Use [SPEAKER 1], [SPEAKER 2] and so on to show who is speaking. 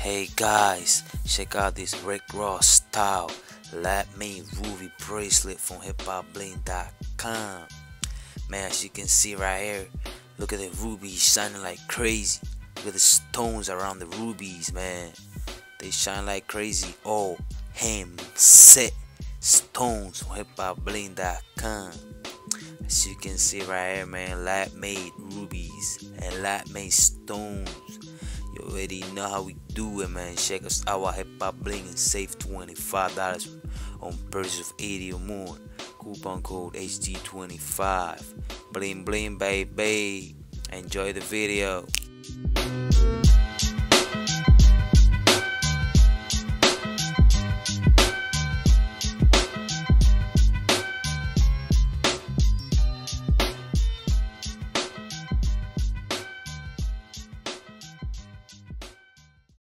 [SPEAKER 1] Hey guys, check out this Rick Ross style lap made ruby bracelet from hiphopbling.com. Man, as you can see right here, look at the rubies shining like crazy. Look at the stones around the rubies, man. They shine like crazy. All hand set stones from hiphopbling.com. As you can see right here, man, lap made rubies and lap made stones. You already know how we do it, man. Check us out at Hip Hop Bling and save $25 on purchase of 80 or more. Coupon code HG25. Bling bling, baby. Enjoy the video.